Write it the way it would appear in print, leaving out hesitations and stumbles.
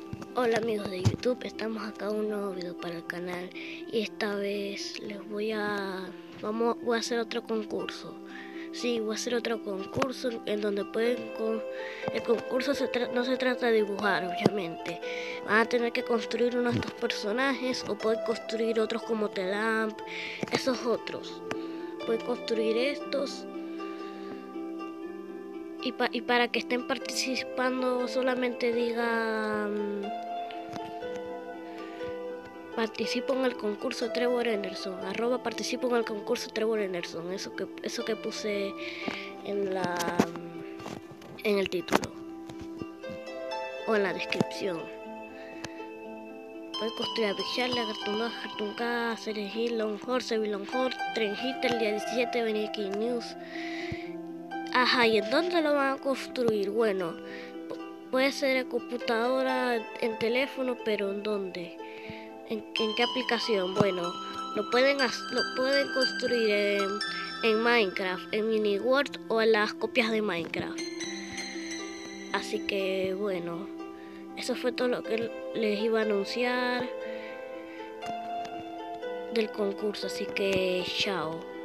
Hola amigos de YouTube, estamos acá en un nuevo video para el canal y esta vez voy a hacer otro concurso. Sí, voy a hacer otro concurso en donde el concurso no se trata de dibujar, obviamente. Van a tener que construir uno de estos personajes o pueden construir otros como Telamp, esos otros. Pueden construir estos y para que estén participando solamente digan participo en el concurso Trevor Henderson, @ participo en el concurso Trevor Henderson, eso que puse en el título o en la descripción. Puedes construir a Big Charlie, a Cartoon K, Series Hill, Longhorn, Sevi Longhorn, Tren Hitter, día 17, venía aquí News. Ajá, ¿y en dónde lo van a construir? Bueno, puede ser en computadora, en teléfono, pero ¿en dónde? ¿En qué aplicación? Bueno, lo pueden construir en Minecraft, en MiniWorld o en las copias de Minecraft. Así que bueno, eso fue todo lo que les iba a anunciar del concurso, así que chao.